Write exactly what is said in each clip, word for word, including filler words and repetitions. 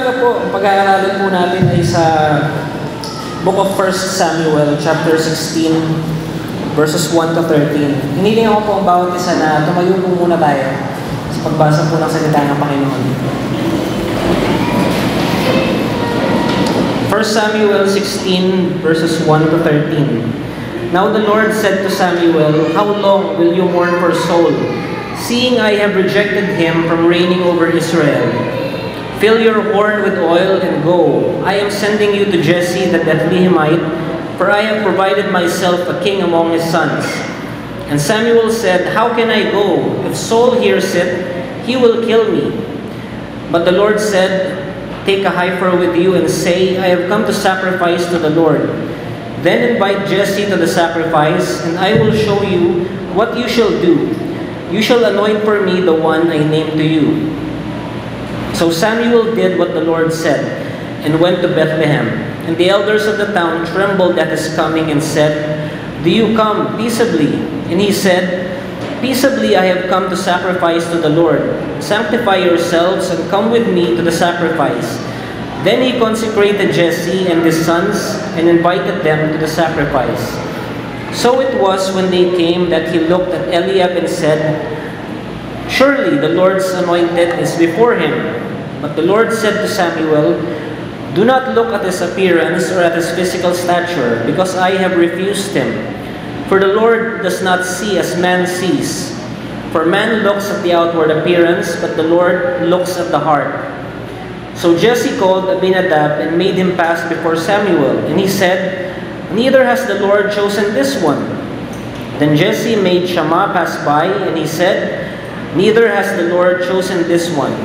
umaga po, ang pag-aaralan po natin ay sa Book of First Samuel, chapter sixteen, verses one to thirteen. Hiniling ako po ang bawat isa na tumayo po muna tayo sa pagbasa po ng salita ng Panginoon. First Samuel sixteen, verses one to thirteen. Now the Lord said to Samuel, "How long will you mourn for Saul, seeing I have rejected him from reigning over Israel? Fill your horn with oil and go. I am sending you to Jesse the Bethlehemite, for I have provided myself a king among his sons." And Samuel said, "How can I go? If Saul hears it, he will kill me." But the Lord said, "Take a heifer with you and say, I have come to sacrifice to the Lord. Then invite Jesse to the sacrifice, and I will show you what you shall do. You shall anoint for me the one I name to you." So Samuel did what the Lord said, and went to Bethlehem. And the elders of the town trembled at his coming and said, "Do you come peaceably?" And he said, "Peaceably I have come to sacrifice to the Lord. Sanctify yourselves and come with me to the sacrifice." Then he consecrated Jesse and his sons and invited them to the sacrifice. So it was when they came that he looked at Eliab and said, "Surely the Lord's anointed is before him." But the Lord said to Samuel, "Do not look at his appearance or at his physical stature, because I have refused him. For the Lord does not see as man sees. For man looks at the outward appearance, but the Lord looks at the heart." So Jesse called Abinadab and made him pass before Samuel. And he said, "Neither has the Lord chosen this one." Then Jesse made Shammah pass by, and he said, "Neither has the Lord chosen this one."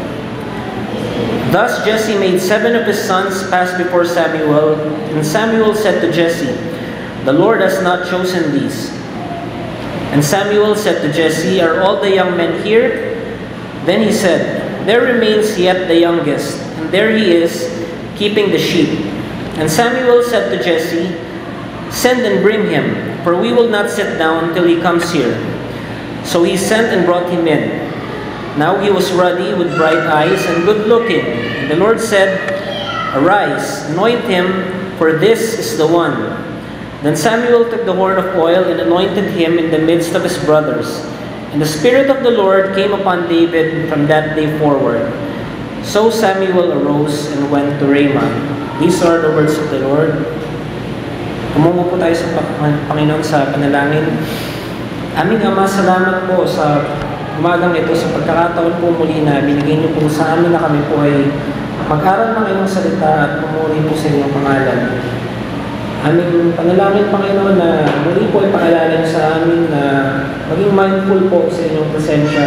Thus Jesse made seven of his sons pass before Samuel, and Samuel said to Jesse, "The Lord has not chosen these." And Samuel said to Jesse, "Are all the young men here?" Then he said, "There remains yet the youngest, and there he is, keeping the sheep." And Samuel said to Jesse, "Send and bring him, for we will not sit down till he comes here." So he sent and brought him in. Now he was ruddy, with bright eyes, and good-looking. And the Lord said, "Arise, anoint him, for this is the one." Then Samuel took the horn of oil and anointed him in the midst of his brothers. And the Spirit of the Lord came upon David from that day forward. So Samuel arose and went to Ramah. These are the words of the Lord. Tumungo po tayo sa Panginoon sa panalangin. Aming Ama, salamat po sa umagang ito, sa pagkakataon po muli na binigay niyo po sa amin na kami po ay mag-aral ng iyong salita at pumuri po sa inyong pangalan. Aming panalangin, Panginoon, na muli po ay pakilala niyo sa amin na maging mindful po sa inyong presensya.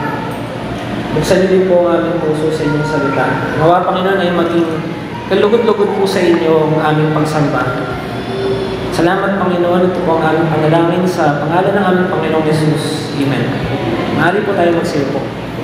Buksan niyo din po ang aming puso sa inyong salita. Nawa, Panginoon, ay maging kalugod-lugod po sa inyo ang aming pagsamba. Salamat, Panginoon. Ito po ang aming panalangin sa pangalan ng aming Panginoong Jesus. Amen. Maaari po tayo magsipo.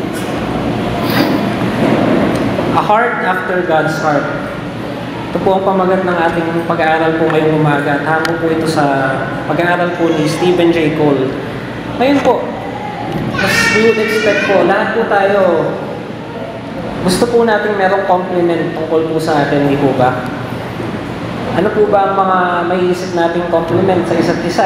A heart after God's heart. Ito po ang pamagat ng ating pag-aaral po ngayong umaga. At hamo po ito sa pag-aaral po ni Stephen J. Cole. Ngayon po, as we would expect po, lahat po tayo, gusto po natin merong compliment tungkol po sa atin, di po ba? Ano po ba ang mga may isip nating compliment sa isa't isa?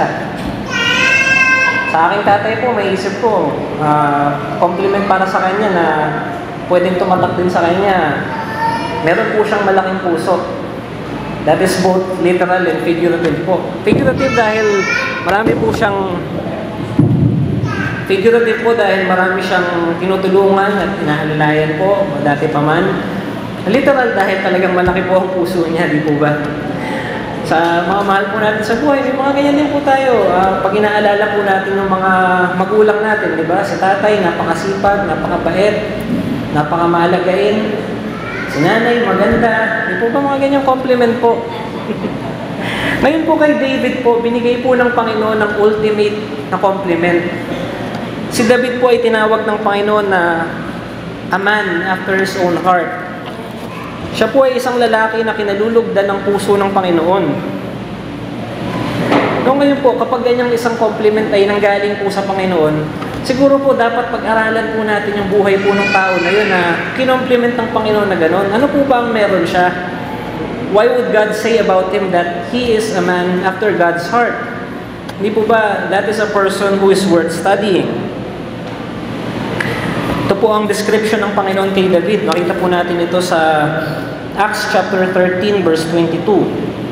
Sa aking tatay po, may isip ko, uh, compliment para sa kanya na pwedeng tumatak din sa kanya. Meron po siyang malaking puso. That is both literal and figurative po. Figurative dahil marami po siyang figurative po dahil marami siyang tinutulungan at inaalalayan po, dati pa man. Literal dahil talagang malaki po ang puso niya, di po ba? Sa mga mahal po natin sa buhay, may mga ganyan din po tayo. Uh, pag inaalala po natin ng mga magulang natin, di ba? Si tatay, napakasipag, napakabait, napakamalagain. Si nanay, maganda. Di po ba mga ganyang compliment po? Ngayon po kay David po, binigay po ng Panginoon ng ultimate na compliment. Si David po ay tinawag ng Panginoon na a man after his own heart. Siya po ay isang lalaki na kinalulugdan ng puso ng Panginoon. No, ngayon po, kapag ganyang isang compliment ay nanggaling po sa Panginoon, Siguro po dapat pag-aralan po natin yung buhay po ng tao na yun na kinomplement ng Panginoon na gano'n. Ano po ba ang meron siya? Why would God say about him that he is a man after God's heart? Hindi po ba that is a person who is worth studying? Ito po ang description ng Panginoon kay David. Makita po natin ito sa Acts chapter thirteen verse twenty-two.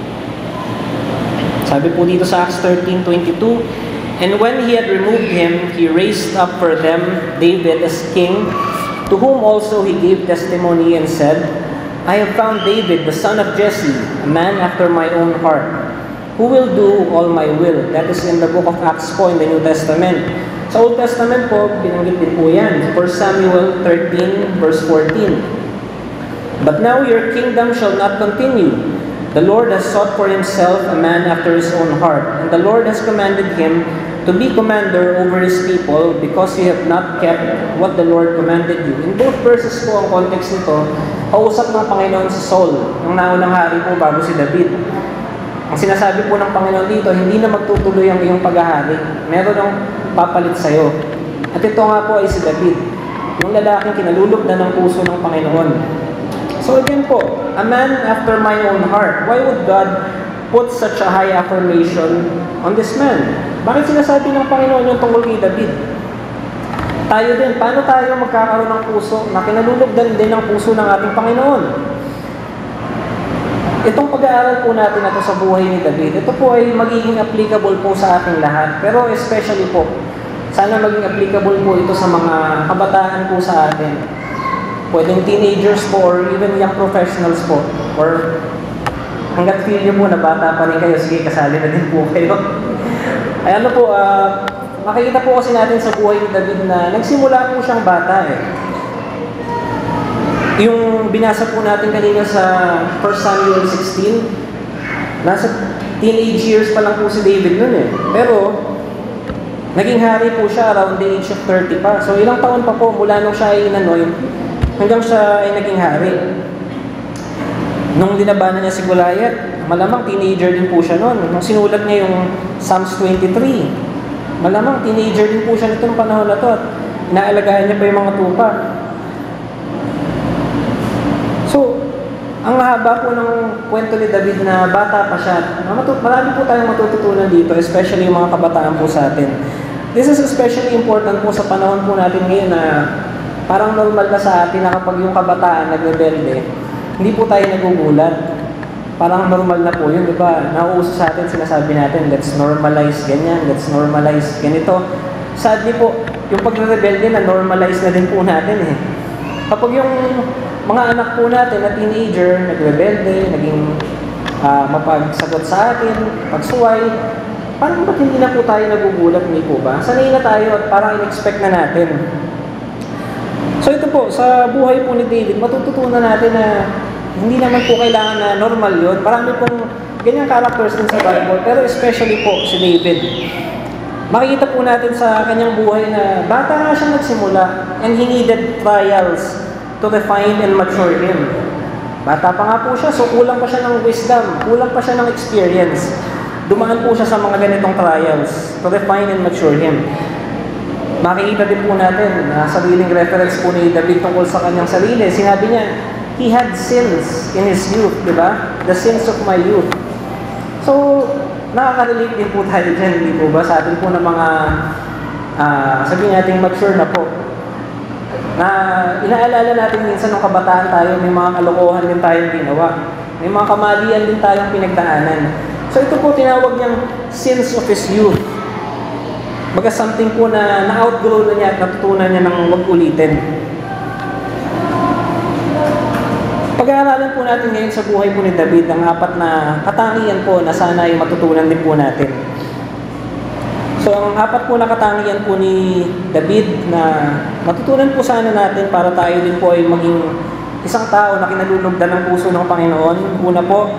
Sabi po dito sa Acts thirteen twenty-two, "And when he had removed him, he raised up for them David as king, to whom also he gave testimony and said, I have found David, the son of Jesse, a man after my own heart, who will do all my will." That is in the book of Acts po in the New Testament. Sa Old Testament po, binanggit din po yan. First Samuel thirteen verse fourteen. "But now your kingdom shall not continue. The Lord has sought for himself a man after his own heart, and the Lord has commanded him to be commander over his people because you have not kept what the Lord commanded you." In both verses po ang context nito, kausap ng Panginoon si Saul, ang naunang hari po bago si David. Ang sinasabi po ng Panginoon dito, hindi na magtutuloy ang iyong paghahari. Meron ang papalit sa'yo. At ito nga po ay si David, yung lalaking kinalulugdan ng puso ng Panginoon. So again po, a man after my own heart. Why would God put such a high affirmation on this man? Bakit sinasabi ng Panginoon yung tungkol kay David? Tayo din, paano tayo magkakaroon ng puso na kinalulugdan din ng puso ng ating Panginoon? Itong pag-aaral po natin na ito sa buhay ni David, ito po ay magiging applicable po sa ating lahat. Pero especially po, sana maging applicable po ito sa mga kabataan po sa atin. Pwedeng teenagers po or even young professionals po. Or hanggat feel nyo po na bata pa rin kayo, sige, kasali na din po kayo. Ay ano po, uh, makikita po kasi natin sa buhay ni David na nagsimula po siyang bata eh. Yung binasa po natin kanina sa First Samuel sixteen, nasa teenage years pa lang po si David nun eh. Pero, naging hari po siya around the age of thirty pa. So ilang taon pa po mula nung siya ay inanoy, hanggang siya ay naging hari. Nung dinabanan niya si Goliath, malamang teenager din po siya noon. Nung sinulat niya yung Psalms twenty-three, malamang teenager din po siya nito ng panahon na to at inaalagaan niya pa yung mga tupa. So, ang haba po ng kwento ni David na bata pa siya. Marami po tayong matututunan dito, especially yung mga kabataan po sa atin. This is especially important po sa panahon po natin ngayon na parang normal na sa atin na kapag yung kabataan nagrebelde, hindi po tayo nagugulat. Parang normal na po yun, di ba? Nauuso sa atin, sinasabi natin, let's normalize ganyan, let's normalize ganito. Sadly po, yung pagre-rebelde na normalize na din po natin eh. Kapag yung mga anak po natin na teenager, nagrebelde, naging uh, mapagsagot sa atin, pagsuway, parang ba't hindi na po tayo nagugulat, hindi po ba? Sanay na tayo at parang in-expect na natin. So ito po, sa buhay po ni David, matututunan natin na hindi naman po kailangan na normal yun. Marami pong ganyang characters din sa Bible, pero especially po si David. Makikita po natin sa kanyang buhay na bata nga siyang nagsimula and he needed trials to refine and mature him. Bata pa nga po siya, so kulang pa siya ng wisdom, kulang pa siya ng experience. Dumaan po siya sa mga ganitong trials to refine and mature him. Makikita din po natin na sariling reference po ni David tungkol sa kanyang sarili. Sinabi niya, he had sins in his youth, di ba? The sins of my youth. So, nakaka-relate din po tayo dyan, hindi po ba? Sa atin po ng mga, uh, sabihin natin mature na po. Na inaalala natin minsan nung kabataan tayo, may mga kalokohan din tayong ginawa. May mga kamalian din tayong pinagdaanan. So ito po tinawag niyang sins of his youth. Baga something po na na-outgrow na niya at natutunan niya ng wag ulitin. Pag-aaralan po natin ngayon sa buhay po ni David ang apat na katangian po na sana ay matutunan din po natin. So, ang apat po na katangian po ni David na matutunan po sana natin para tayo din po ay maging isang tao na kinalulugdan ng puso ng Panginoon. Una po,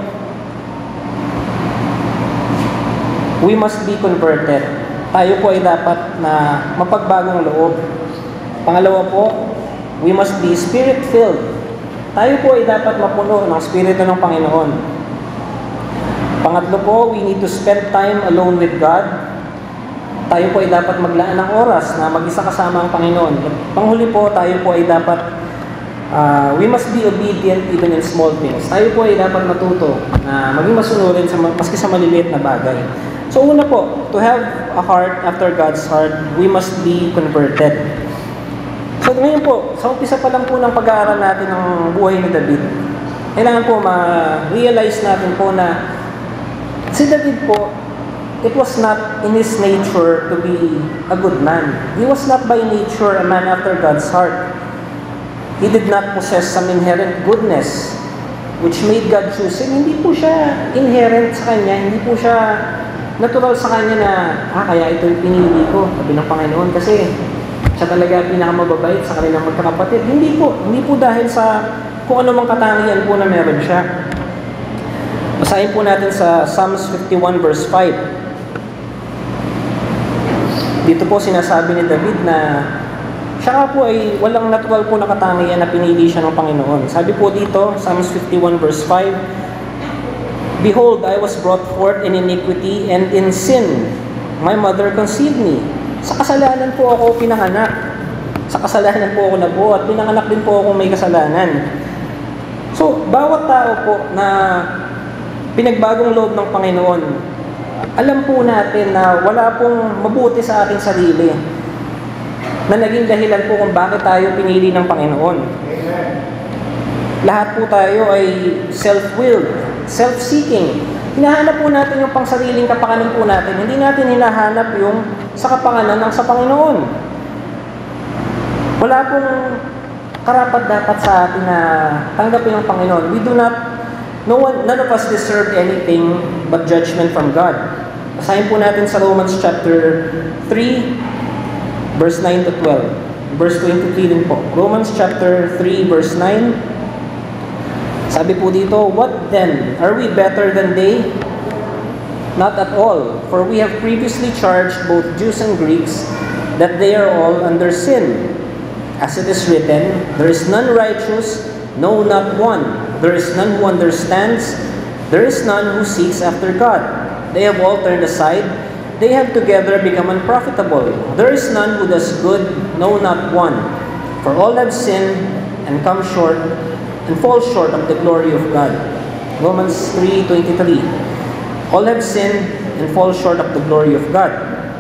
we must be converted. Tayo po ay dapat na mapagbagong loob. Pangalawa po, we must be spirit-filled. Tayo po ay dapat mapuno ng Espiritu ng Panginoon. Pangatlo po, we need to spend time alone with God. tayo po ay dapat maglaan ng oras na mag-isa kasama ang Panginoon. At panghuli po, tayo po ay dapat, uh, we must be obedient even in small things. Tayo po ay dapat matuto na maging masunurin sa, maski sa maliliit na bagay. So una po, to have a heart after God's heart, we must be converted. So ngayon po, sa umpisa pa lang po ng pag-aaral natin ng buhay ni David, kailangan po ma-realize natin po na si David po, it was not in his nature to be a good man. He was not by nature a man after God's heart. He did not possess some inherent goodness which made God choose him. Hindi po siya inherent sa kanya, hindi po siya natural sa kanya na, ah, kaya ito yung pinili ko, sabi ng Panginoon, kasi siya talaga pinakamababait sa kanilang magkakapatid. Hindi po, hindi po dahil sa kung ano mang katangian po na meron siya. Basahin po natin sa Psalms fifty-one verse five. Dito po sinasabi ni David na siya po ay walang natural po na katangian na pinili siya ng Panginoon. Sabi po dito, Psalms fifty-one verse five, Behold, I was brought forth in iniquity, and in sin my mother conceived me. Sa kasalanan po ako pinanganak. Sa kasalanan po ako nabuo at pinanganak din po ako may kasalanan. So, bawat tao po na pinagbagong loob ng Panginoon, alam po natin na wala pong mabuti sa ating sarili na naging dahilan po kung bakit tayo pinili ng Panginoon. Amen. Lahat po tayo ay self-willed, self-seeking. Hinahanap po natin yung pangsariling kapakanan po natin. Hindi natin hinahanap yung sa kapakanan ng sa Panginoon. Wala pong karapat-dapat sa atin na tanggapin ng Panginoon. We do not, no one, none of us deserve anything but judgment from God. Basahin po natin sa Romans chapter three, verse nine to twelve. Verse twenty-three din po. Romans chapter three, verse nine. Sabi po dito, What then? Are we better than they? Not at all. For we have previously charged both Jews and Greeks that they are all under sin. As it is written, There is none righteous, no, not one. There is none who understands. There is none who seeks after God. They have all turned aside. They have together become unprofitable. There is none who does good, no, not one. For all have sinned and come short and fall short of the glory of God. Romans three twenty-three. All have sinned and fall short of the glory of God.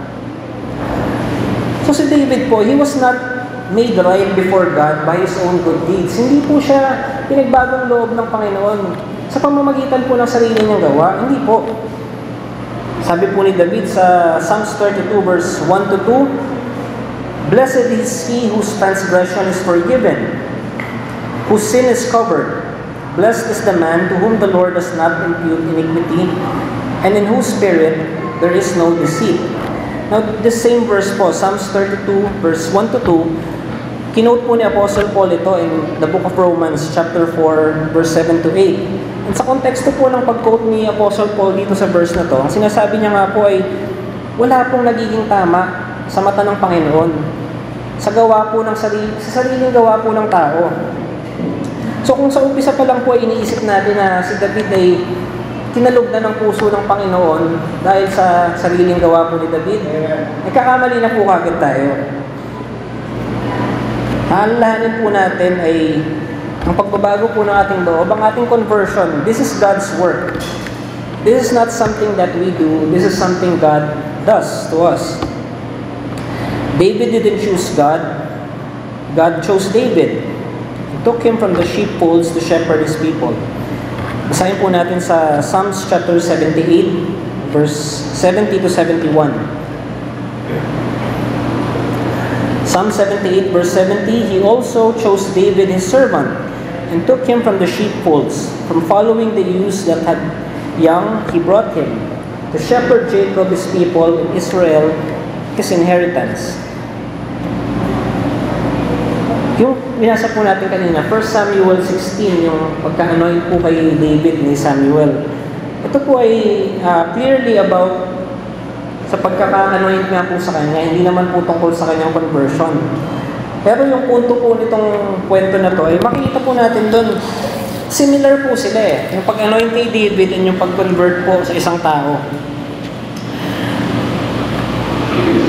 So si David po, he was not made right before God by his own good deeds. Hindi po siya pinagbagong loob ng Panginoon sa pamamagitan po ng sarili niyang gawa. Hindi po. Sabi po ni David sa Psalms thirty-two verse one to two, Blessed is he whose transgression is forgiven, whose sin is covered. Blessed is the man to whom the Lord does not impute iniquity, and in whose spirit there is no deceit. Now, this same verse po, Psalms thirty-two verse one to two, kinote po ni Apostle Paul ito in the book of Romans chapter four verse seven to eight. And sa konteksto po ng pag-quote ni Apostle Paul dito sa verse na to, ang sinasabi niya nga po ay wala pong nagiging tama sa mata ng Panginoon sa gawa po ng sarili, sa sariling gawa po ng tao. So kung sa umpisa pa lang po ay iniisip natin na si David ay tinalog na ng puso ng Panginoon dahil sa sariling gawa po ni David, nagkakamali na po kagad tayo. Alalahanin po natin ay ang pagbabago po ng ating loob, ang ating conversion. This is God's work. This is not something that we do. This is something God does to us. David didn't choose God. God chose David. He took him from the sheepfolds to shepherd his people. Basahin po natin sa Psalms chapter seventy-eight, verse seventy to seventy-one. Psalm seventy-eight, verse seventy, He also chose David his servant, and took him from the sheepfolds, from following the ewes that had young, he brought him, to shepherd Jacob his people, and Israel his inheritance. Yung binasa po natin kanina, First Samuel sixteen, yung pagka-anoint po kay David ni Samuel. Ito po ay uh, clearly about sa pagkaka-anoint nga po sa kanya, hindi naman po tungkol sa kanyang conversion. Pero yung punto po nitong kwento na to ay makikita po natin doon, similar po sila eh. Yung pag-anoint kay David and yung pag-convert po sa isang tao.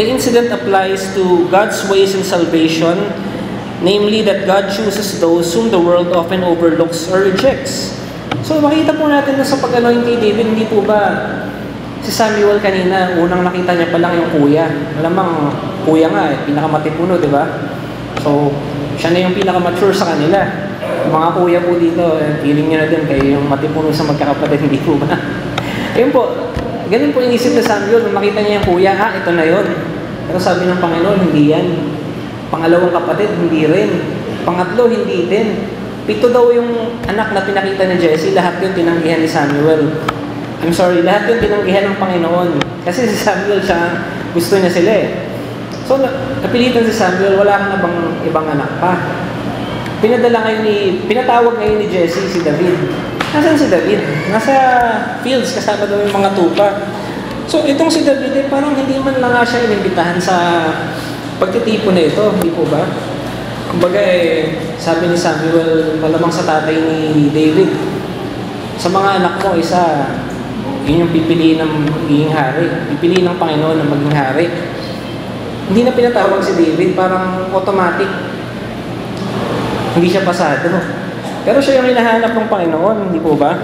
the incident applies to God's ways in salvation, namely that God chooses those whom the world often overlooks or rejects. So makita po natin na sa pag-anoint kay David, hindi po ba si Samuel kanina, unang nakita niya pa lang yung kuya. Malamang kuya nga eh, pinakamatipuno, di ba? So, siya na yung pinakamature sa kanila. Yung mga kuya po dito, feeling niyo na din kayo yung matipuno sa magkakapatid, hindi po ba? Ayun po, ganun po inisip na Samuel, nung makita niya yung kuya, ha, ito na yun. Pero sabi ng Panginoon, hindi yan. Pangalawang kapatid, hindi rin. Pangatlo, hindi din. Pito daw yung anak na pinakita ni Jesse, lahat yun tinanggihan ni Samuel. I'm sorry, lahat yun tinanggihan ng Panginoon. Kasi si Samuel, siya, gusto niya sila eh. So, napilitan si Samuel, wala kang na bang ibang anak pa. Pinadala ngayon ni, pinatawag ngayon ni Jesse si David. Nasaan si David? Nasa fields, kasama daw yung mga tupa. So, itong si David, eh, parang hindi man lang nga siya inimbitahan sa pagtitipo na ito, hindi po ba? Kumbaga eh, sabi ni Samuel, malamang sa tatay ni David, sa mga anak mo, isa, yun yung pipiliin ng magiging hari. Pipiliin ng Panginoon ng maging hari. Hindi na pinatawag si David, parang automatic. Hindi siya pasado. Pero siya yung hinahanap ng Panginoon, hindi po ba?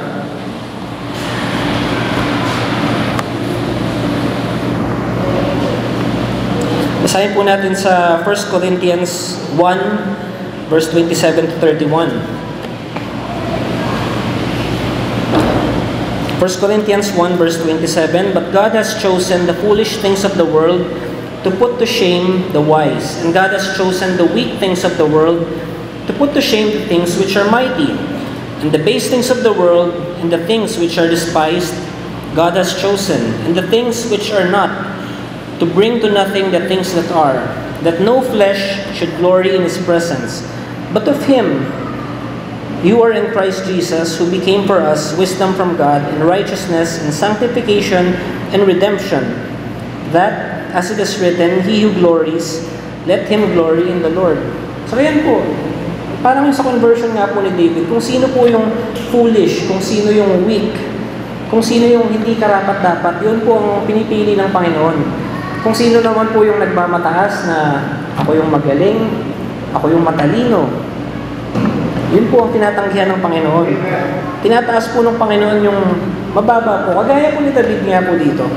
Basahin po natin sa First Corinthians one, verse twenty-seven to thirty-one. First Corinthians one, verse twenty-seven, "But God has chosen the foolish things of the world to put to shame the wise, and God has chosen the weak things of the world to put to shame the things which are mighty, and the base things of the world, and the things which are despised, God has chosen, and the things which are not, to bring to nothing the things that are, that no flesh should glory in His presence. But of Him you are in Christ Jesus, who became for us wisdom from God, and righteousness, and sanctification, and redemption, that, as it is written, He who glories, let him glory in the Lord." So yan po, parang yung sa conversion nga po ni David, kung sino po yung foolish, kung sino yung weak, kung sino yung hindi karapat-dapat, yun po ang pinipili ng Panginoon. Kung sino naman po yung nagmamataas na ako yung magaling, ako yung matalino, yun po ang tinatanggihan ng Panginoon. Tinataas po ng Panginoon yung mababa po. Kagaya po ni David nga po dito.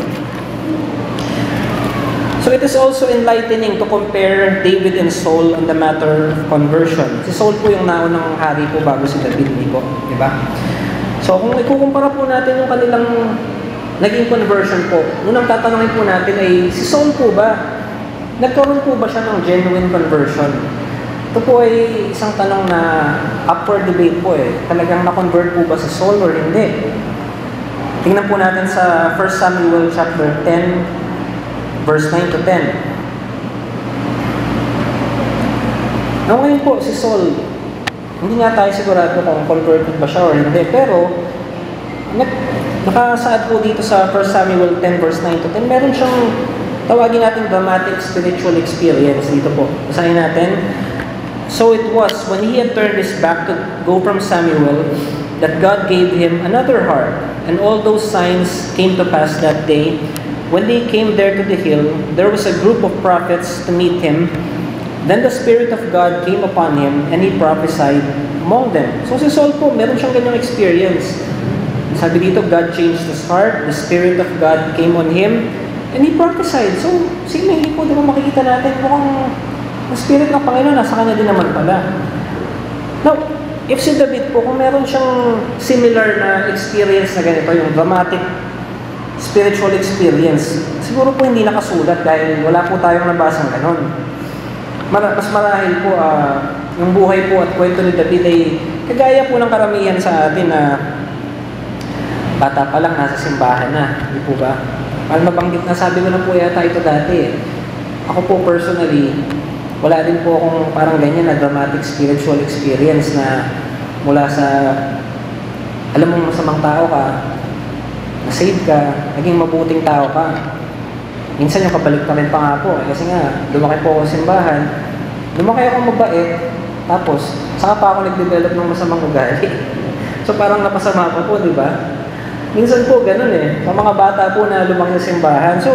So it is also enlightening to compare David and Saul on the matter of conversion. Si Saul po yung naunang hari po bago si David, hindi po. Diba? So kung ikukumpara po natin yung kanilang naging conversion po, unang tatanungin po natin ay, si Saul po ba, nagkaroon po ba siya ng genuine conversion? Ito po ay isang tanong na up for debate po eh. Talagang na-convert po ba si Saul or hindi? Tingnan po natin sa First Samuel chapter ten, verse nine to ten. Now, ngayon po, si Saul, hindi nga tayo sigurado kung converted ba siya or hindi, pero nakasaad po dito sa First Samuel ten, verse nine to ten, meron siyang tawagin natin dramatic spiritual experience dito po. Basahin natin. "So it was, when he had turned his back to go from Samuel, that God gave him another heart, and all those signs came to pass that day. When they came there to the hill, there was a group of prophets to meet him. Then the Spirit of God came upon him, and he prophesied among them." So si Saul po, meron siyang ganyang experience. Sabi dito, God changed his heart, the Spirit of God came on him, and he prophesied. So, sige, hindi po, di ba makikita natin, mukhang ang Spirit ng Panginoon nasa kanya din naman pala. Now, if si David po, kung meron siyang similar na experience na ganito, yung dramatic spiritual experience, siguro po hindi nakasulat dahil wala po tayong nabasang ganon. Mar- mas marahil po, uh, yung buhay po at kwento ni David ay kagaya po ng karamihan sa atin na bata pa lang nasa simbahan na, di po ba? Parang nabanggit na, sabi ko na po yata ito dati. Ako po personally, wala din po akong parang ganyan na dramatic spiritual experience na mula sa, alam mong masamang tao ka, na-save ka, naging mabuting tao ka. Minsan yung kabalik pa rin pa nga po, eh, kasi nga, lumaki po ako sa simbahan, lumaki ako mabait, tapos, saka pa ako nag-develop ng masamang ugali. So parang napasama ko po, di ba? Minsan po, ganun eh. Sa mga bata po na lumaki sa simbahan. So,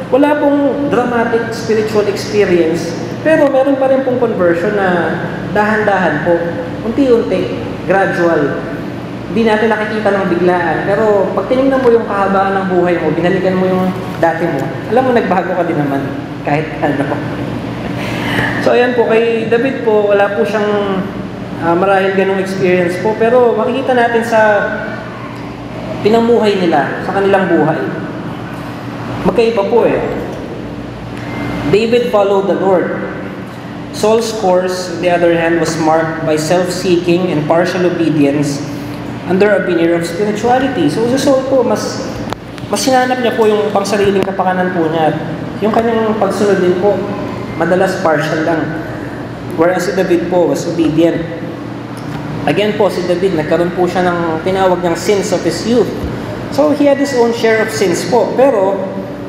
Wala pong dramatic spiritual experience, pero meron pa rin pong conversion na dahan-dahan po, unti-unti, gradual. Hindi natin nakikita ng biglaan, pero pag tinignan mo yung kahabaan ng buhay mo, binalikan mo yung dati mo, alam mo, nagbago ka din naman, kahit ano. So ayan po, kay David po, wala po siyang uh, marahil ganong experience po, pero makikita natin sa pinamuhay nila, sa kanilang buhay. Magkaiba po eh. David followed the Lord. Saul's course, on the other hand, was marked by self-seeking and partial obedience under a veneer of spirituality. So si Saul po, mas, mas hinanap niya po yung pangsariling kapakanan po niya. Yung kanyang pagsunod din po, madalas partial lang. Whereas si David po was obedient. Again po, si David, nagkaroon po siya ng tinawag niyang sins of his youth. So he had his own share of sins po. Pero,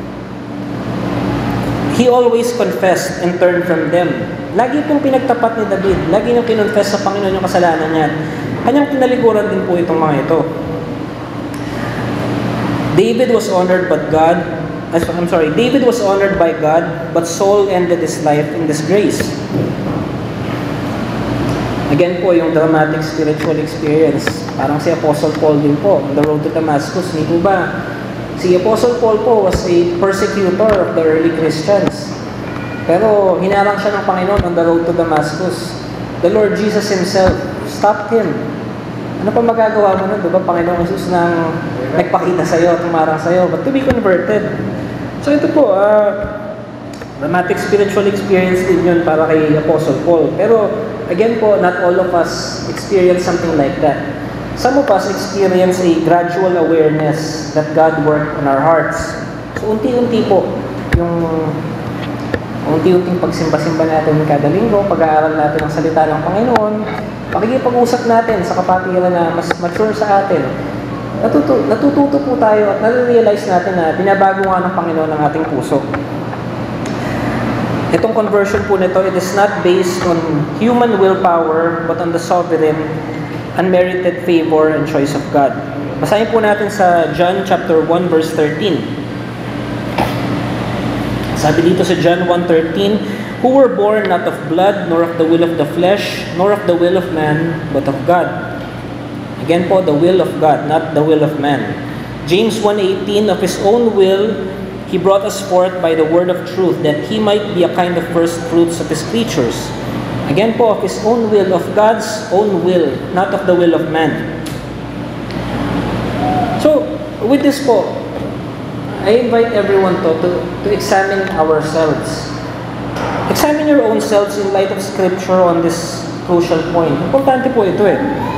he always confessed and turned from them. Lagi pong pinagtapat ni David. Lagi niyang kinonfess sa Panginoon yung kasalanan niya. Kanyang pinaliguran din po itong mga ito. David was honored by God. I'm sorry, David was honored by God, but Saul ended his life in disgrace. Again po, yung dramatic spiritual experience. Parang si Apostle Paul din po, on the road to Damascus. Hindi po ba? Si Apostle Paul po was a persecutor of the early Christians. Pero hinarang siya ng Panginoon on the road to Damascus. The Lord Jesus Himself stopped him. Ano pa magagawa mo nun? Diba Panginoon Jesus nang nagpakita sa'yo, tumarang sa'yo, but to be converted. So ito po, uh, dramatic spiritual experience din yun para kay Apostle Paul. Pero again po, not all of us experience something like that. Some of us experience a gradual awareness that God worked on our hearts. So unti-unti po, yung unti-unting pagsimba-simba natin kada linggo, pag-aaral natin ang salita ng Panginoon, pakikipag-usap natin sa kapatiran na mas mature sa atin, natutu natututo po tayo at nare-realize natin na binabago nga ng Panginoon ang ating puso. Itong conversion po nito, it is not based on human willpower, but on the sovereign, unmerited favor and choice of God. Basahin po natin sa John chapter one verse thirteen. Sabi dito sa John one thirteen, who were born not of blood, nor of the will of the flesh, nor of the will of man, but of God. Again po, the will of God, not the will of man. James one eighteen, of His own will, He brought us forth by the word of truth, that He might be a kind of first fruits of His creatures. Again po, of His own will, of God's own will, not of the will of man. So, with this po, I invite everyone to, to, to examine ourselves. Examine your own selves in light of Scripture on this crucial point. Importante po ito eh.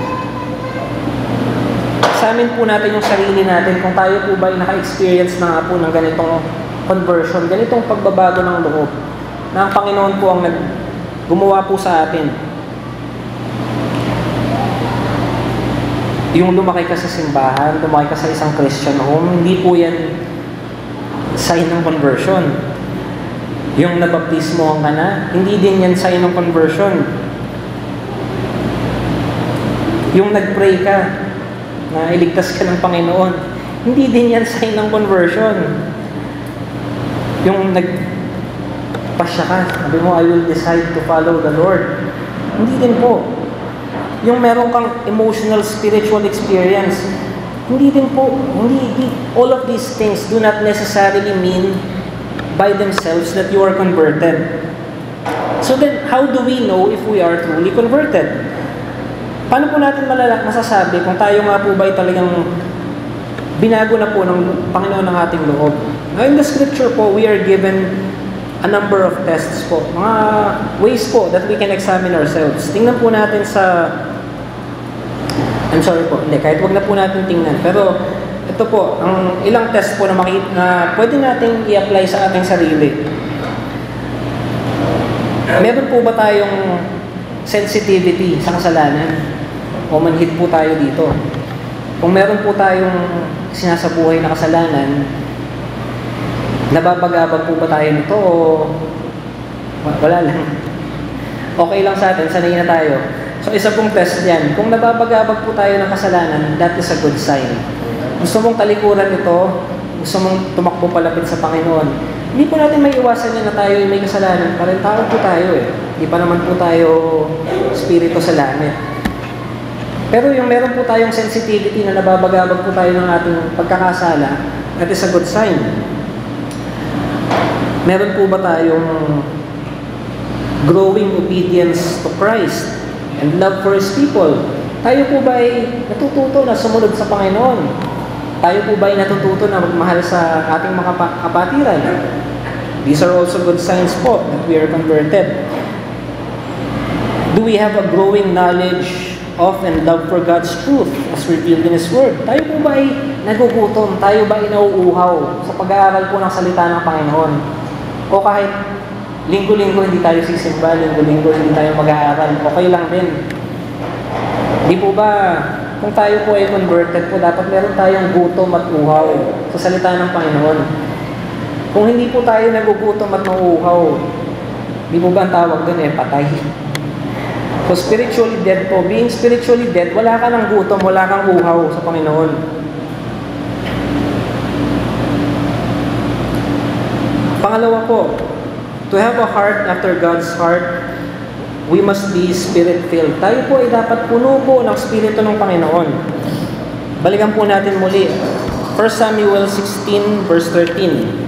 Examine po natin yung sarili natin kung tayo po ba ay naka-experience na nga po ng ganitong conversion, ganitong pagbabago ng loob, na ang Panginoon po ang nag gumawa po sa atin. Yung lumaki ka sa simbahan, lumaki ka sa isang Christian home, hindi po yan sign ng conversion. Yung nabaptismohan ka na, hindi din yan sign ng conversion. Yung nag-pray ka, na iligtas ka ng Panginoon, hindi din yan sign ng conversion. Yung nagpasya ka, sabi mo, I will decide to follow the Lord. Hindi din po. Yung meron kang emotional, spiritual experience, hindi din po, hindi, all of these things do not necessarily mean by themselves that you are converted. So then, how do we know if we are truly converted? Paano po natin malala, masasabi kung tayo nga po ba ay talagang binago na po ng Panginoon ng ating loob? Now, in the Scripture po, we are given a number of tests po, mga ways po that we can examine ourselves. Tingnan po natin sa, I'm sorry po, hindi, kahit wag na po natin tingnan, pero ito po, ang ilang test po na, makita, na pwede natin i-apply sa ating sarili. Meron po ba tayong sensitivity sa kasalanan? O manhid po tayo dito? Kung meron po tayong sinasabuhay na kasalanan, nababagabag po ba tayo nito o wala lang? Okay lang sa atin, sanay na tayo. So isa pong test yan. Kung nababagabag po tayo ng kasalanan, that is a good sign. Gusto mong talikuran ito, gusto mong tumakbo palapit sa Panginoon, Hindi po natin may iwasan yan na tayo ay may kasalanan pa rin. Tao po tayo eh. Hindi pa naman po tayo spirito sa langit. Pero yung meron po tayong sensitivity na nababagabag po tayo ng ating pagkakasala, that is a good sign. Meron po ba tayong growing obedience to Christ and love for His people? Tayo po ba ay natututo na sumunod sa Panginoon? Tayo po ba ay natututo na magmahal sa ating mga kapatiran? These are also good signs po that we are converted. Do we have a growing knowledge of and love for God's truth as revealed in His Word? Tayo po ba ay nagugutom? Tayo ba ay nauuhaw sa pag-aaral po ng salita ng Panginoon? O kahit linggo-linggo hindi tayo sisimba, linggo-linggo hindi tayo mag-aaral, okay lang din. Di po ba, kung tayo po ay converted po, dapat meron tayong gutom at uhaw sa salita ng Panginoon. Kung hindi po tayo nagugutom at nauuhaw, di po ba ang tawag doon eh, patay? So spiritually dead po, being spiritually dead, wala ka ng gutom, wala kang uhaw sa Panginoon. Pangalawa po, to have a heart after God's heart, we must be Spirit-filled. Tayo po ay dapat puno po ng Spirito ng Panginoon. Balikan po natin muli. First Samuel sixteen verse thirteen.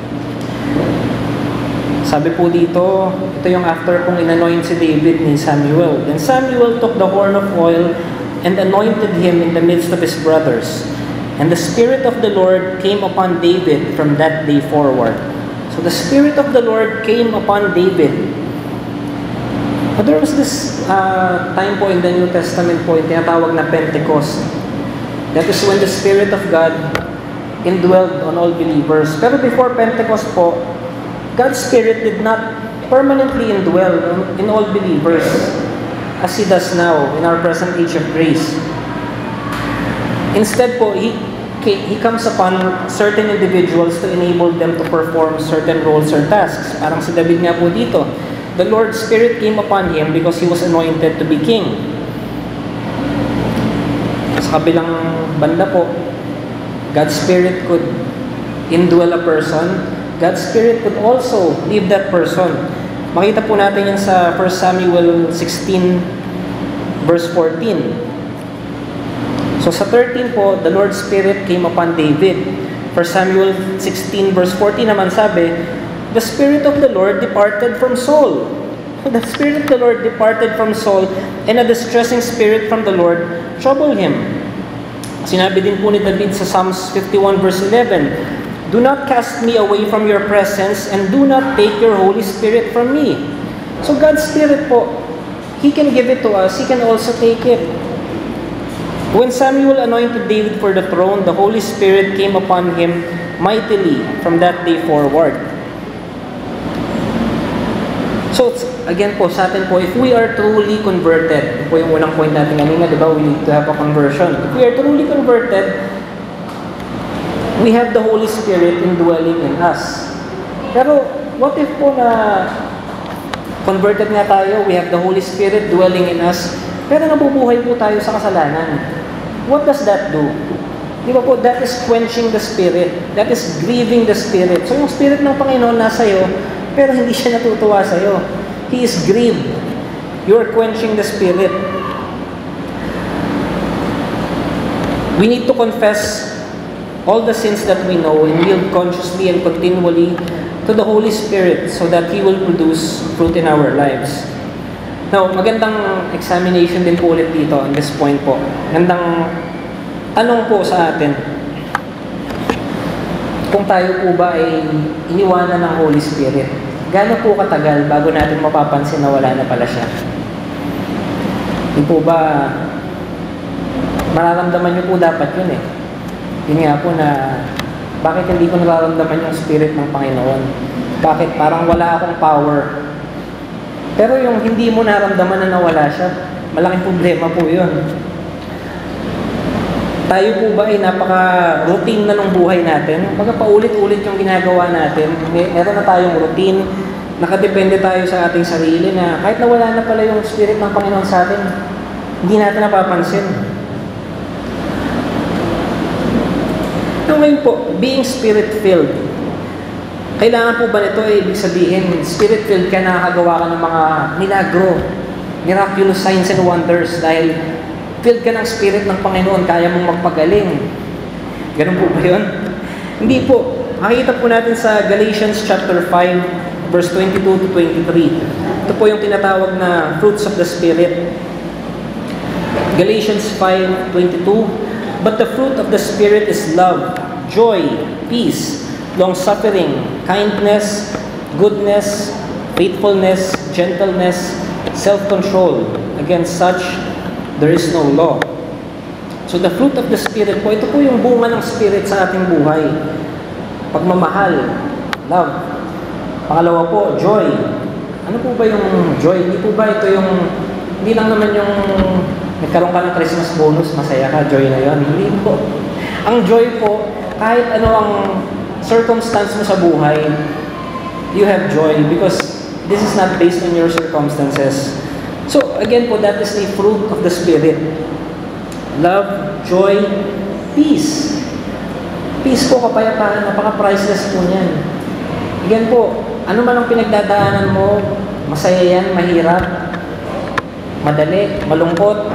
Sabi po dito, ito yung after pong inanoint si David ni Samuel. Then Samuel took the horn of oil and anointed him in the midst of his brothers. And the Spirit of the Lord came upon David from that day forward. So the Spirit of the Lord came upon David. But there was this uh, time po in the New Testament po, yung tinatawag na Pentecost. That is when the Spirit of God indwelled on all believers. Pero before Pentecost po, God's Spirit did not permanently indwell in all believers as He does now in our present age of grace. Instead po, He, He comes upon certain individuals to enable them to perform certain roles or tasks. Parang si David nga po dito. The Lord's Spirit came upon him because he was anointed to be king. Sa kabilang banda po, God's Spirit could indwell a person. God's Spirit could also leave that person. Makita po natin yan sa First Samuel sixteen verse fourteen. So sa thirteen po, the Lord's Spirit came upon David. First Samuel sixteen verse fourteen naman sabi, the Spirit of the Lord departed from Saul. So the Spirit of the Lord departed from Saul, and a distressing spirit from the Lord troubled him. Sinabi din po ni David sa Psalms fifty-one verse eleven, do not cast me away from your presence, and do not take your Holy Spirit from me. So God's Spirit po, He can give it to us, He can also take it. When Samuel anointed David for the throne, the Holy Spirit came upon him mightily from that day forward. So, again po, sa atin po, if we are truly converted, ito po yung unang point natin kanina, di ba, we need to have a conversion. If we are truly converted, we have the Holy Spirit indwelling in us. Pero, what if po na converted nga tayo, we have the Holy Spirit dwelling in us, pero nabubuhay po tayo sa kasalanan? What does that do? Di ba po, that is quenching the Spirit. That is grieving the Spirit. So, yung Spirit ng Panginoon nasa iyo, pero hindi siya natutuwa sa iyo. He is grieved. You are quenching the Spirit. We need to confess all the sins that we know and yield consciously and continually to the Holy Spirit so that He will produce fruit in our lives. Now, magandang examination din po ulit dito on this point po. Magandang tanong po sa atin. Kung tayo po ba ay iniwanan ng Holy Spirit, gaano po katagal bago natin mapapansin na wala na pala siya? Hindi po ba mararamdaman niyo po dapat yun eh. Yun nga po na bakit hindi ko nararamdaman yung Spirit ng Panginoon? Bakit parang wala akong power? Pero yung hindi mo naramdaman na nawala siya, malaking problema po yun. Tayo po ba ay napaka-routine na ng buhay natin? Pagka paulit-ulit yung ginagawa natin, may, meron na tayong routine, nakadepende tayo sa ating sarili na kahit nawala na pala yung Spirit ng Panginoon sa atin, hindi natin napapansin. So ngayon po, being Spirit-filled, Kailangan po ba nito eh, ibig sabihin, spirit-filled ka, nakakagawa ka ng mga milagro, miraculous signs and wonders dahil filled ka ng spirit ng Panginoon, kaya mong magpagaling. Ganun po ba yun? Hindi po. Makikita po natin sa Galatians chapter five, verse twenty-two to twenty-three. Ito po yung tinatawag na fruits of the Spirit. Galatians five twenty-two, but the fruit of the Spirit is love, joy, peace, long-suffering, kindness, goodness, faithfulness, gentleness, self-control. Against such, there is no law. So the fruit of the Spirit po, ito po yung bunga ng Spirit sa ating buhay. Pagmamahal, love. Pangalawa po, joy. Ano po ba yung joy? Hindi po ba ito yung, hindi lang naman yung nagkaroon ka ng Christmas bonus, masaya ka, joy na yun. Hindi po. Ang joy po, kahit ano ang circumstance mo sa buhay, you have joy because this is not based on your circumstances. So again po, that is the fruit of the Spirit. Love, joy, peace. Peace po, kapayapaan, napaka-priceless po niyan. Again po, ano man ang pinagdadaanan mo, masaya yan, mahirap, madali, malungkot,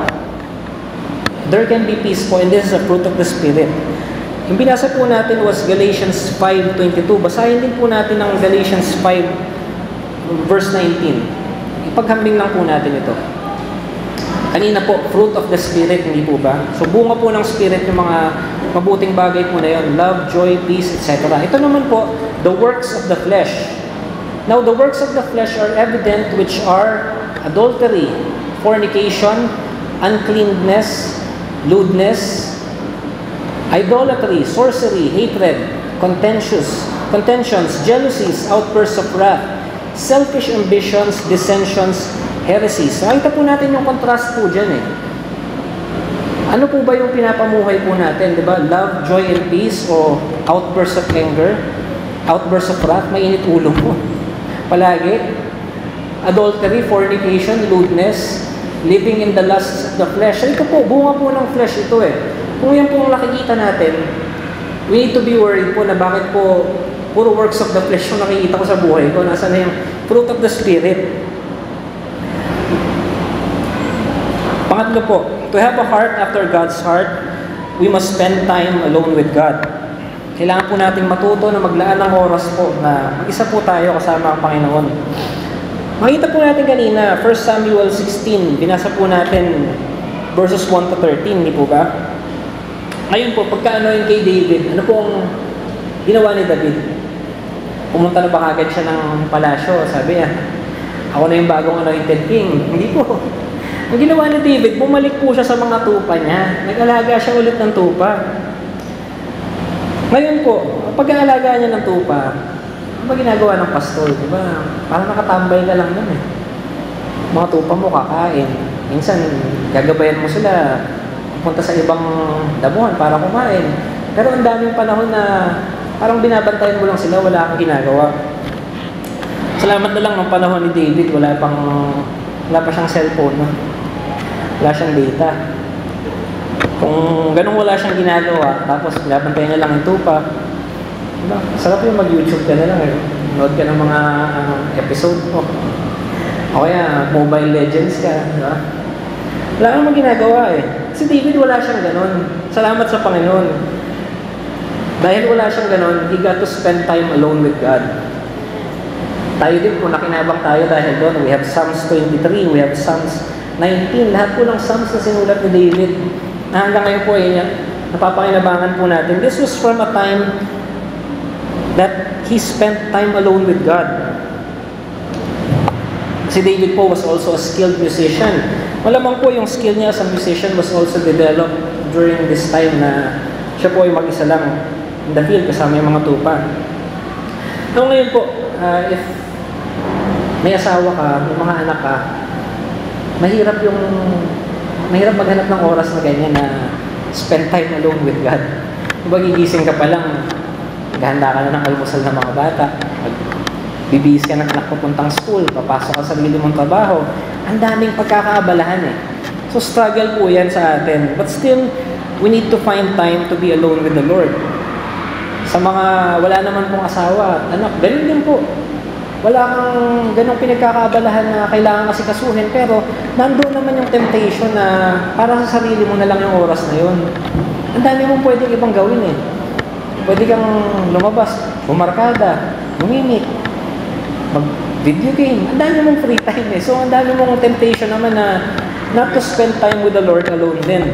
there can be peace po, and this is a fruit of the Spirit. Yung binasa po natin was Galatians five twenty-two. Basahin din po natin ang Galatians five, verse nineteen. Ipaghambing lang po natin ito. Kanina po, fruit of the Spirit, hindi po ba? So, bunga po ng Spirit yung mga mabuting bagay po na yun. Love, joy, peace, et cetera. Ito naman po, the works of the flesh. Now, the works of the flesh are evident, which are adultery, fornication, uncleanness, lewdness, idolatry, sorcery, hatred, contentious, contentions, jealousies, outbursts of wrath, selfish ambitions, dissensions, heresies. Nakita po natin yung contrast po dyan eh. Ano po ba yung pinapamuhay po natin? Diba? Love, joy, and peace, o outbursts of anger, outbursts of wrath, mainit ulo mo. Palagi. Adultery, fornication, lewdness, living in the lusts of the flesh. Ito po, bunga po ng flesh ito eh. Kung yan po ang nakikita natin, we need to be worried po na bakit po puro works of the flesh yung nakikita ko sa buhay ko. Nasaan na yung fruit of the Spirit? Pangatlo po, to have a heart after God's heart, we must spend time alone with God. Kailangan po nating matuto na maglaan ng oras po na mag-isa po tayo kasama ang Panginoon. Makita po natin kanina, First Samuel sixteen, binasa po natin verses one to thirteen, hindi po ba? Ngayon po, pagka ano yung kay David, ano po ang ginawa ni David? Pumunta na ba kagad siya ng palasyo? Sabi niya, ako na yung bagong anointed king. Hindi po. Ang ginawa ni David, bumalik po siya sa mga tupa niya. Nag-alaga siya ulit ng tupa. Ngayon po, pag-aalaga niya ng tupa, ano ba ginagawa ng pastor? Diba? Parang nakatambay ka lang nun eh. Mga tupa mo kakain. Minsan, gagabayan mo sila, punta sa ibang damuhan para kumain. Pero ang daming panahon na parang binabantayan mo lang sila, wala kang ginagawa. Salamat na lang ng panahon ni David, wala pang wala pa siyang cellphone, no? Wala siyang data. Kung ganun wala siyang ginagawa, tapos binabantayan niya lang ang tupa, diba? Sarap yung mag-YouTube ka na lang eh. Nood ka ng mga uh, episode mo. O kaya, Mobile Legends ka, diba? Wala kang mag-ginagawa eh. Si David wala siyang ganun. Salamat sa Panginoon. Dahil wala siyang ganun, he got to spend time alone with God. Tayo din po, nakinabang tayo dahil doon. We have Psalms twenty-three, we have Psalms nineteen. Lahat po ng Psalms na sinulat ni David. Na hanggang ngayon po, eh, napapakinabangan po natin. This was from a time that he spent time alone with God. Si David po was also a skilled musician. Malamang po yung skill niya as a musician was also developed during this time na siya po ay mag-isa lang in the field kasama yung mga tupa. So ngayon po, uh, if may asawa ka, may mga anak ka, mahirap yung mahirap maghanap ng oras na ganyan na spend time alone with God. Kung gigising ka pa lang, maghahanda ka na ng almusal ng mga bata, bibihis ka ng anak papuntang school, papasok ka sa sarili mong trabaho, ang daming pagkakaabalahan eh. So struggle po yan sa atin. But still, we need to find time to be alone with the Lord. Sa mga wala naman pong asawa at anak, ganun din po. Wala kang ganong pinagkakaabalahan na kailangan kasi kasuhin, pero nandoon naman yung temptation na para sa sarili mo na lang yung oras na yun. Ang dami mong pwedeng ibang gawin eh. Pwede kang lumabas, bumarkada, umimik, mag-video game. Ang dami mong free time eh. So, ang dami mong temptation naman na not to spend time with the Lord alone din.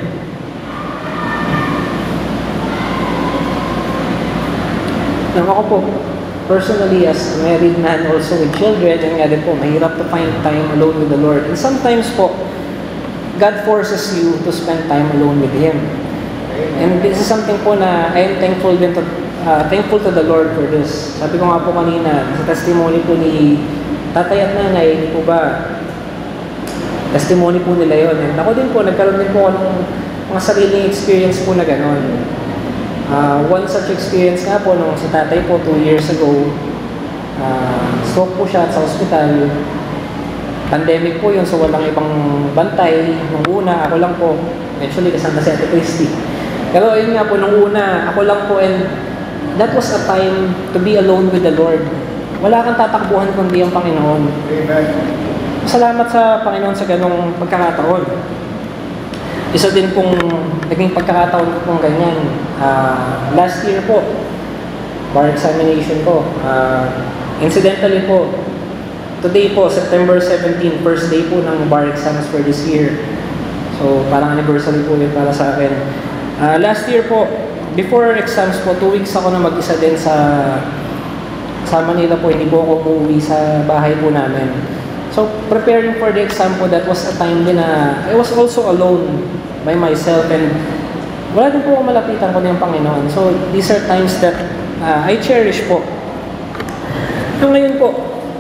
Nang ako po, personally, as a married man also with children, yung nga din po, mahirap to find time alone with the Lord. And sometimes po, God forces you to spend time alone with Him. And this is something po na I am thankful din to, uh, thankful to the Lord for this. Sabi ko nga po kanina, sa testimony po ni tatay at nanay, hindi po ba, testimony po nila yun. And ako din po, nagkaroon din po ako ng mga sariling experience po na gano'n. Uh, one such experience nga po nung si tatay po two years ago, uh, stroke po siya sa hospital. Pandemic po yun, so walang ibang bantay. Nung una, ako lang po. Actually, kasama si Ate Christy. Pero yun nga po, nung una, ako lang po, and that was a time to be alone with the Lord. Wala kang tatakbuhan kundi ang Panginoon. Amen. Salamat sa Panginoon sa ganong pagkakataon. Isa din pong naging pagkakataon ko pong ganyan. Uh, last year po, bar examination ko. Uh, incidentally po, today po, September seventeenth, first day po ng bar exams for this year. So, parang anniversary po yun para sa akin. Uh, last year po, before exams po, two weeks ako na mag-isa din sa, sa Manila po. Hindi po ako umuwi sa bahay po namin. So, preparing for the exam po, that was a time din na I was also alone by myself, and wala din po akong malapitan ko ng Panginoon. So, these are times that uh, I cherish po. So, ngayon po,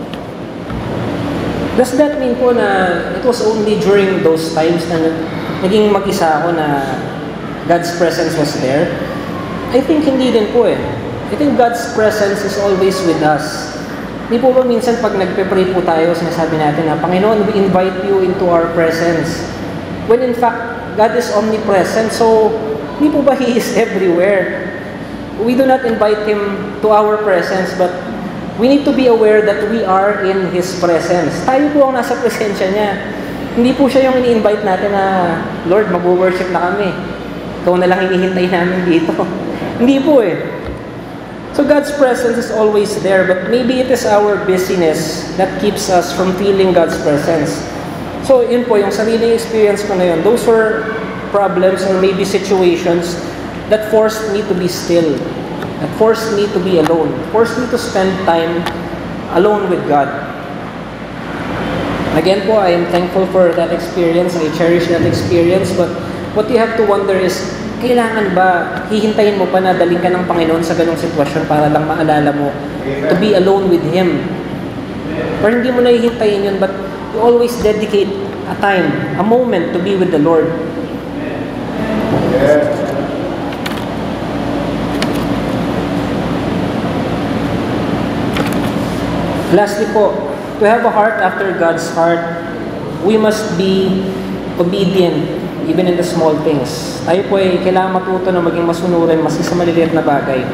does that mean po na it was only during those times na naging mag-isa ako na God's presence was there? I think hindi din po eh. I think God's presence is always with us. Di po ba minsan pag nagpe-pray po tayo, sinasabi natin na, Panginoon, we invite you into our presence. When in fact, God is omnipresent, so di po ba He is everywhere? We do not invite Him to our presence, but we need to be aware that we are in His presence. Tayo po ang nasa presensya niya. Hindi po siya yung ini-invite natin na, Lord, mag-worship na kami. Ikaw na lang hinihintay namin dito. Hindi po eh. So God's presence is always there, but maybe it is our busyness that keeps us from feeling God's presence. So yun po, yung sariling experience ko na yun, those were problems or maybe situations that forced me to be still, that forced me to be alone, forced me to spend time alone with God. Again po, I am thankful for that experience, I cherish that experience, but what you have to wonder is, kailangan ba, hihintayin mo pa na daling ka ng Panginoon sa ganong sitwasyon para lang maalala mo to be alone with Him? Or hindi mo na hihintayin yun, but you always dedicate a time, a moment to be with the Lord. Yeah. Lastly po, to have a heart after God's heart, we must be obedient even in the small things. Tayo po ay kailangan matuto na maging masunurin maski sa maliliit na bagay.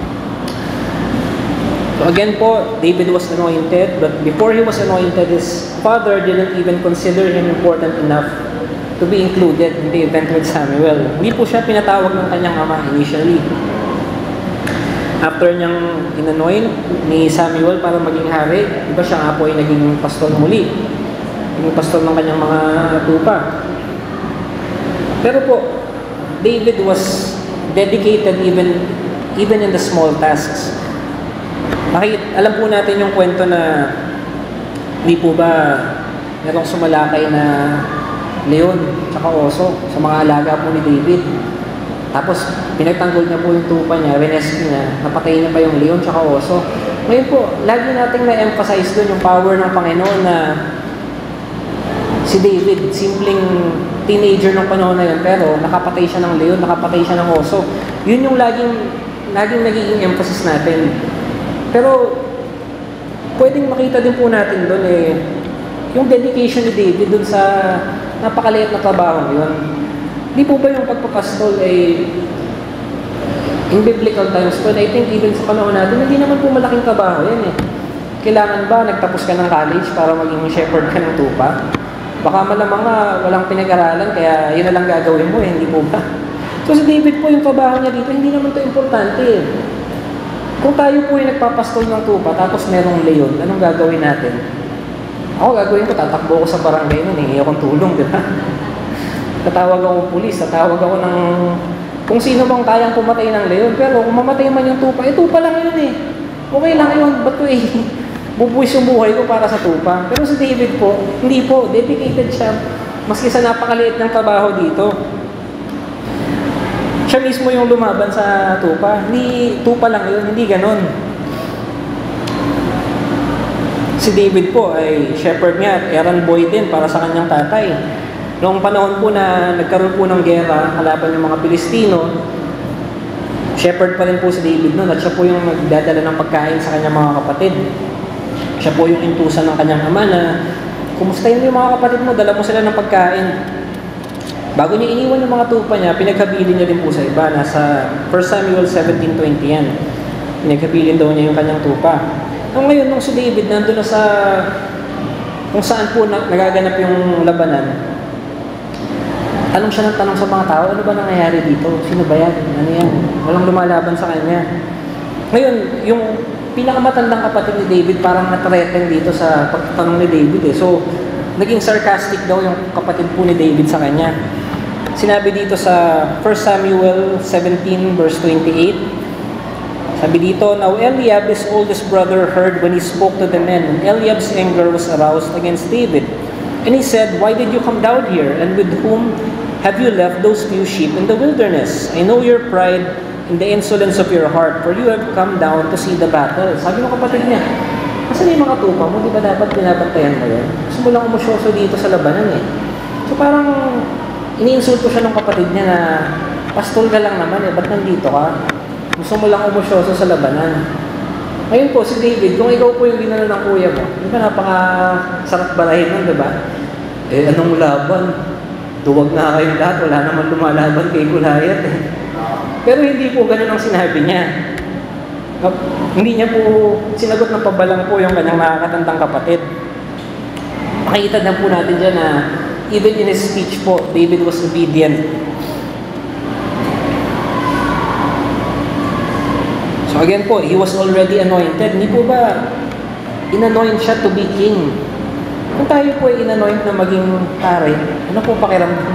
So again po, David was anointed, but before he was anointed, his father didn't even consider him important enough to be included in the event with Samuel. Hindi po siya pinatawag ng kanyang ama initially. After niyang inanoint ni Samuel para maging hari, iba siya nga po ay naging pastor muli. Naging pastor ng kanyang mga tupa. Pero po, David was dedicated even even in the small tasks. Makikita, alam po natin yung kwento na hindi po ba merong sumalakay na leon tsaka oso sa mga alaga po ni David. Tapos pinagtanggol niya po yung tupa niya, rescue niya, napatay niya pa yung leon tsaka oso. Ngayon po, lagi nating na-emphasize doon yung power ng Panginoon na si David, simpleng teenager ng panahon na yun, pero nakapatay siya ng leon, nakapatay siya ng oso. Yun yung laging, laging nagiging emphasis natin. Pero, pwedeng makita din po natin doon eh, yung dedication ni David doon sa napakaliit na trabaho yun. Di po ba yung pagpapastol ay In biblical times po, and I think even sa panahon natin, hindi naman po malaking trabaho yan eh. Kailangan ba nagtapos ka ng college para maging shepherd ka ng tupa? Baka malamang nga walang pinag-aralan, kaya yun na lang gagawin mo eh, hindi po ba? So si David po, yung trabaho niya dito, hindi naman ito importante eh. Kung tayo po yung nagpapastol ng tupa, tapos merong leon, anong gagawin natin? Ako gagawin ko, tatakbo ko sa barangay nun, hingi akong tulong, di ba? Tatawag ako ng pulis, tatawag ako ng kung sino bang kayang pumatay ng leon. Pero kung mamatay man yung tupa, eh tupa lang yun eh. Okay lang yun, ba't ko eh, bubuwis yung buhay ko para sa tupa. Pero si David po, hindi po, dedicated siya, maski sa napakaliit ng trabaho dito. Siya mismo yung lumaban sa tupa, hindi tupa lang yun, hindi ganon. Si David po ay shepherd nga, errand boy din para sa kanyang tatay. Noong panahon po na nagkaroon po ng gera, kalaban ng mga Pilistino, shepherd pa rin po si David noon at siya po yung nagdadala ng pagkain sa kanyang mga kapatid. Siya po yung intusan ng kanyang ama na, kumustahin mo yung mga kapatid mo, dala mo sila ng pagkain. Bago niya iniwan yung mga tupa niya, pinaghabilin niya din po sa iba. Nasa First Samuel seventeen twenty yan. Pinaghabilin daw niya yung kanyang tupa. Nung ngayon, nung si David nandun na sa kung saan po na, nagaganap yung labanan, tanong siya ng tanong sa mga tao, ano ba nangyayari dito? Sino ba yan? Ano yan? Walang lumalaban sa kanya. Ngayon, yung pinakamatandang kapatid ni David parang natreten dito sa pagtanong ni David eh. So, naging sarcastic daw yung kapatid po ni David sa kanya. Sinabi dito sa First Samuel seventeen verse twenty-eight, sabi dito, now Eliab, his oldest brother, heard when he spoke to the men, and Eliab's anger was aroused against David. And he said, why did you come down here? And with whom have you left those few sheep in the wilderness? I know your pride and the insolence of your heart, for you have come down to see the battle. Sabi ng kapatid niya, kasi yung mga tupa mo, di ba dapat binabantayan mo yun? Gusto mo lang umusyoso dito sa labanan eh. So parang iniinsulto siya ng kapatid niya na, pastol ka lang naman eh, ba't nandito ka? Gusto mo lang umusyoso sa labanan. Ngayon po, si David, kung ikaw po yung ginano ng kuya mo, di ba napaka-sarap balahin nun, di ba? Eh, anong laban? Duwag na kayong lahat, wala naman lumalaban kay Goliath eh. Pero hindi po ganun ang sinabi niya. Hindi niya po sinagot ng pabalang po yung kanyang nakakatandang kapatid. Makikita na po natin dyan na even in his speech po, David was obedient. So again po, he was already anointed. Hindi po ba inanoint siya to be king? Kung tayo po ay inanoint na maging pare, ano po pakiramdam?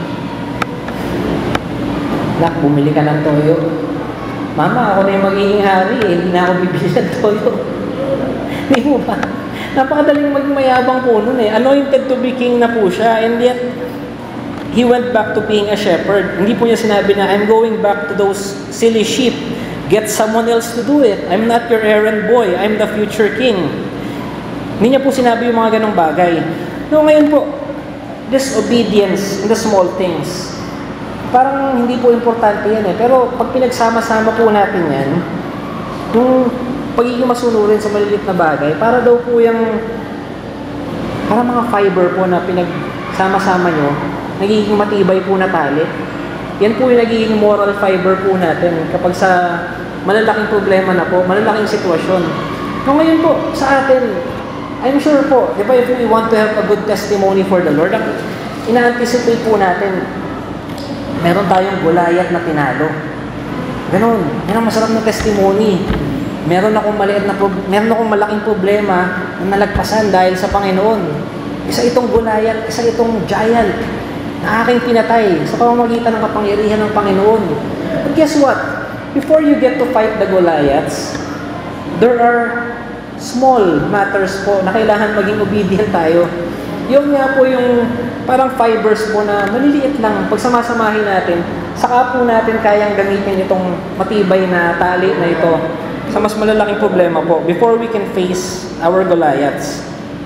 Nak, bumili ka ng toyo. Mama, ako na yung magiging hari eh. Hindi na ako bibili ng toyo. Hindi po ba? Napakadaling maging mayabang po nun eh. Anointed to be king na po siya. And yet, he went back to being a shepherd. Hindi po niya sinabi na, I'm going back to those silly sheep. Get someone else to do it. I'm not your errand boy. I'm the future king. Hindi niya po sinabi yung mga ganong bagay. No, ngayon po, disobedience in the small things. Parang hindi po importante yan eh. Pero pag pinagsama-sama po natin yan, yung pagiging masunurin sa maliliit na bagay, para daw po yung, para mga fiber po na pinagsama-sama nyo, nagiging matibay po na tali. Yan po yung nagiging moral fiber po natin kapag sa malalaking problema na po, malalaking sitwasyon. No, ngayon po, sa atin, I'm sure po, di ba, if we want to have a good testimony for the Lord, ina-anticipate po natin, meron tayong Goliath na tinalo. Ganon, yan ang masarap na testimony. Meron akong maliit na, meron akong malaking problema na nalagpasan dahil sa Panginoon. Isa itong Goliath, isa itong giant na aking pinatay sa pamamagitan ng kapangyarihan ng Panginoon. But guess what? Before you get to fight the Goliaths, there are small matters po na kailangan maging obedient tayo. Yung nga po yung parang fibers po na maliliit lang, pag samasamahin natin, saka po natin kayang gamitin itong matibay na tali na ito sa mas malalaking problema po before we can face our Goliaths.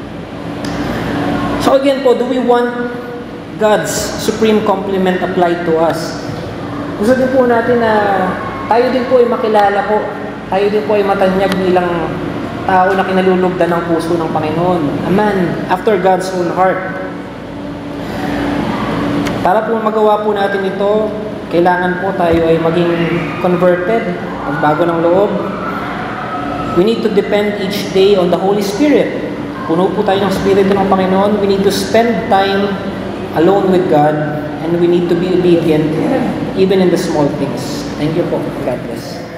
So again po, do we want God's supreme compliment applied to us? Gusto din po natin na tayo din po ay makilala po, tayo din po ay matanyag bilang tao na kinalulugdan ng puso ng Panginoon. A man after God's own heart. Para po magawa po natin ito, kailangan po tayo ay maging converted, magbago ng loob. We need to depend each day on the Holy Spirit. Puno po tayo ng Espiritu ng Panginoon. We need to spend time alone with God, and we need to be obedient even in the small things. Thank you po. God bless.